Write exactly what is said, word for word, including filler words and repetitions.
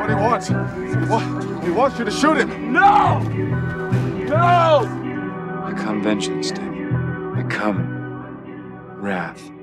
what he wants. He, wa he wants you to shoot him. No! No! I come vengeance, David. I come wrath.